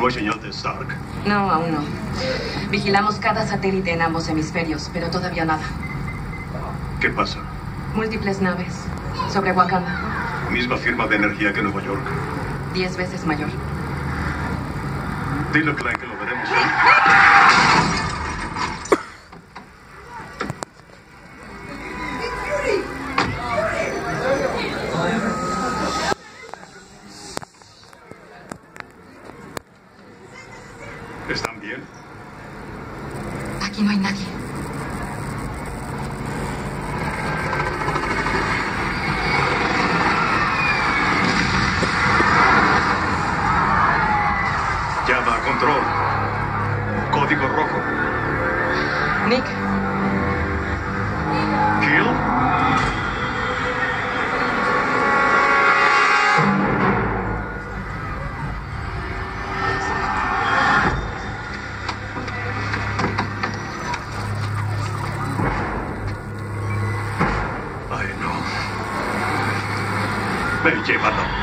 ¿No hay señal de Stark? No, aún no. Vigilamos cada satélite en ambos hemisferios, pero todavía nada. ¿Qué pasa? Múltiples naves sobre Wakanda. Misma firma de energía que Nueva York. 10 veces mayor. Dile a Klein que lo veremos. ¿Están bien? Aquí no hay nadie. Llama a control. Código rojo. Nick, ¿Kill? Ay, no. Ven, llévalo.